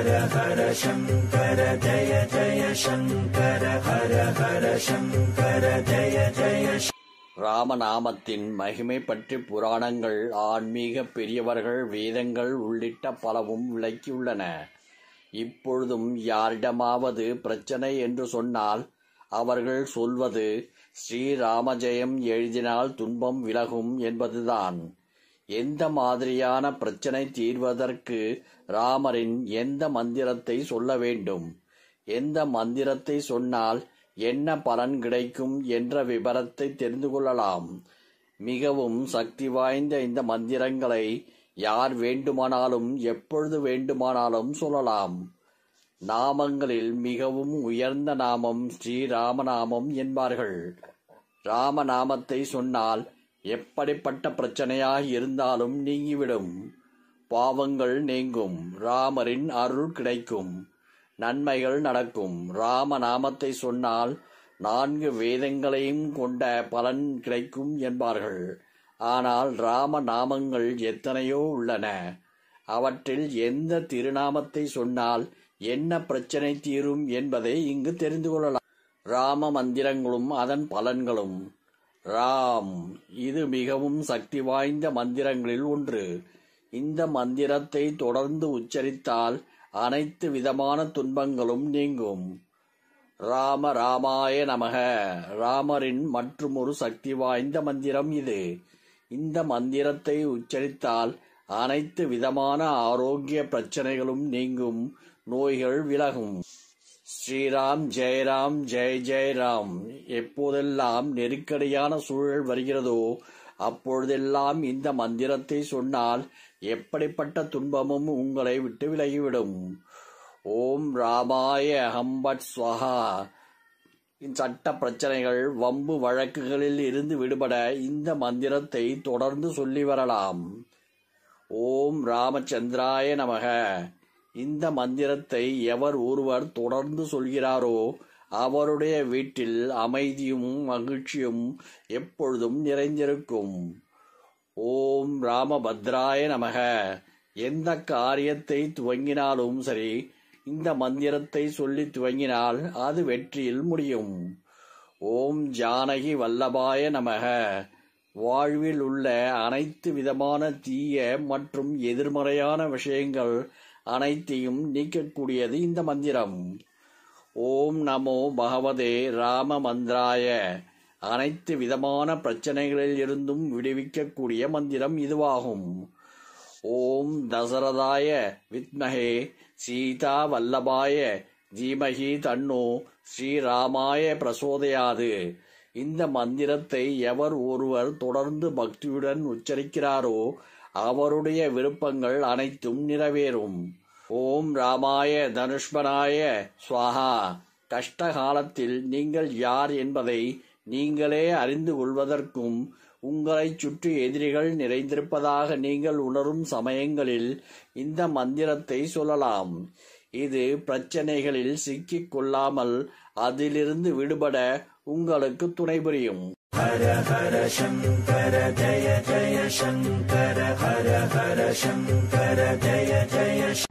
ஹர ஹர சங்கர ஜய ஜய சங்கர ஹர ஹர சங்கர ஜய ஜய. ராமநாமத்தின் மகிமை பற்றி புராணங்கள், ஆன்மீக பெரியவர்கள், வேதங்கள் உள்ளிட்ட பலவும் விளக்கியுள்ளன. இப்பொழுதும் யாரிடமாவது பிரச்சனை என்று சொன்னால் அவர்கள் சொல்வது ஸ்ரீராமஜெயம் எழுதினால் துன்பம் விலகும் என்பதுதான். எந்த மாதிரியான பிரச்சனை தீர்வதற்கு ராமரின் எந்த மந்திரத்தை சொல்ல வேண்டும், எந்த மந்திரத்தை சொன்னால் என்ன பலன் கிடைக்கும் என்ற விபரத்தை தெரிந்து கொள்ளலாம். மிகவும் சக்தி வாய்ந்த இந்த மந்திரங்களை யார் வேண்டுமானாலும் எப்பொழுது வேண்டுமானாலும் சொல்லலாம். நாமங்களில் மிகவும் உயர்ந்த நாமம் ஸ்ரீராமநாமம் என்பார்கள். ராமநாமத்தை சொன்னால் எப்படிப்பட்ட பிரச்சனையாக இருந்தாலும் நீங்கிவிடும். பாவங்கள் நீங்கும், ராமரின் அருள் கிடைக்கும், நன்மைகள் நடக்கும். ராமநாமத்தை சொன்னால் 4 வேதங்களையும் கொண்ட பலன் கிடைக்கும் என்பார்கள். ஆனால் ராமநாமங்கள் எத்தனையோ உள்ளன. அவற்றில் எந்த திருநாமத்தை சொன்னால் என்ன பிரச்சனை தீரும் என்பதை இங்கு தெரிந்து கொள்ளலாம். ராம மந்திரங்களும் அதன் பலன்களும். ராம், இது மிகவும் சக்தி வாய்ந்த மந்திரங்களில் ஒன்று. இந்த மந்திரத்தை தொடர்ந்து உச்சரித்தால் அனைத்து விதமான துன்பங்களும் நீங்கும். ராம ராமாய நமக, ராமரின் மற்றும் ஒரு சக்தி வாய்ந்த மந்திரம் இது. இந்த மந்திரத்தை உச்சரித்தால் அனைத்து விதமான ஆரோக்கிய பிரச்சனைகளும் நீங்கும், நோய்கள் விலகும். ஸ்ரீராம் ஜெயராம் ஜெய ஜெயராம். எப்போதெல்லாம் நெருக்கடியான சூழல் வருகிறதோ அப்பொழுதெல்லாம் இந்த மந்திரத்தை சொன்னால் எப்படிப்பட்ட துன்பமும் உங்களை விட்டு விலகிவிடும். ஓம் ராமாய அஹம்பட் ஸ்வஹா. சட்ட பிரச்சனைகள், வம்பு வழக்குகளில் இருந்து விடுபட இந்த மந்திரத்தை தொடர்ந்து சொல்லி வரலாம். ஓம் ராமச்சந்திராய நமக. இந்த மந்திரத்தை எவர் ஒருவர் தொடர்ந்து சொல்கிறாரோ அவருடைய வீட்டில் அமைதியும் மகிழ்ச்சியும் எப்பொழுதும் நிறைந்திருக்கும். ஓம் ராமபத்ராய நமக. எந்த காரியத்தை துவங்கினாலும் சரி, இந்த மந்திரத்தை சொல்லி துவங்கினால் அது வெற்றியில் முடியும். ஓம் ஜானகி வல்லபாய நமக. வாழ்வில் உள்ள அனைத்து விதமான தீய மற்றும் எதிர்மறையான விஷயங்கள் அனைத்தையும் நீக்கக்கூடியது இந்த மந்திரம். ஓம் நமோ பகவதே ராம மந்திராய. அனைத்து விதமான பிரச்சனைகளில் இருந்தும் விடுவிக்கக்கூடிய மந்திரம் இதுவாகும். ஓம் தசரதாய வித்மஹே சீதா வல்லபாய தீமஹி தன்னோ ஸ்ரீராமாய பிரசோதயாது. இந்த மந்திரத்தை எவர் ஒருவர் தொடர்ந்து பக்தியுடன் உச்சரிக்கிறாரோ அவருடைய விருப்பங்கள் அனைத்தும் நிறைவேறும். ஓம் ராமாய தனுஷ்மனாய ஸ்வாஹா. கஷ்ட காலத்தில் நீங்கள் யார் என்பதை நீங்களே அறிந்து கொள்வதற்கும், உங்களை சுற்றி எதிரிகள் நிறைந்திருப்பதாக நீங்கள் உணரும் சமயங்களில் இந்த மந்திரத்தை சொல்லலாம். இது பிரச்சனைகளில் சிக்கிக் கொள்ளாமல் அதிலிருந்து விடுபட உங்களுக்கு துணை புரியும். ஹர ஹர சங்கர ஜய ஜய சங்கர ஹர ஹர சங்கர ஜய ஜய